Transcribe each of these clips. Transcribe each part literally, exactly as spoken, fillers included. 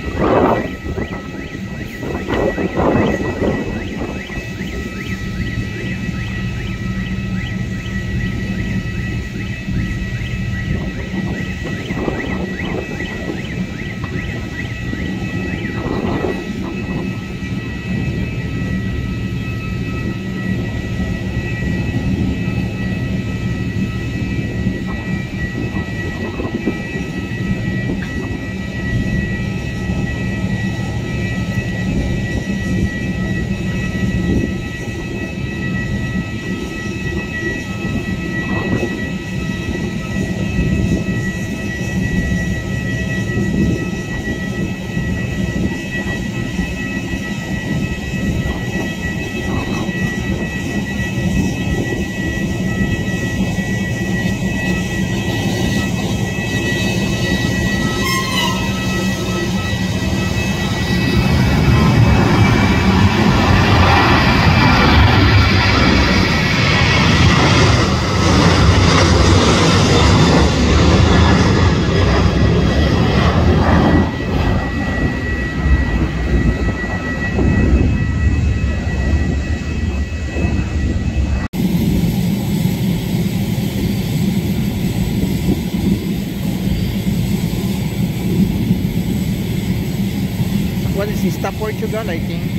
What is Vista Portugal, I think.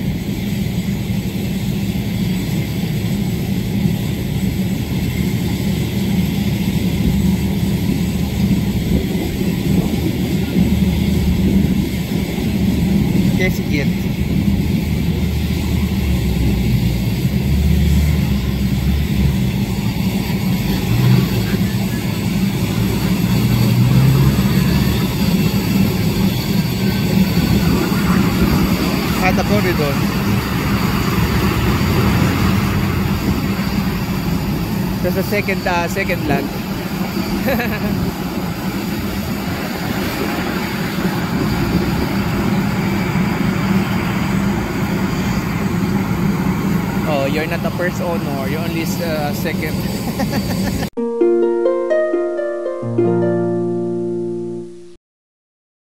Okay, sige. Ada corridor. That's the second uh, second land. Oh, you're not the first owner, you're only uh, second.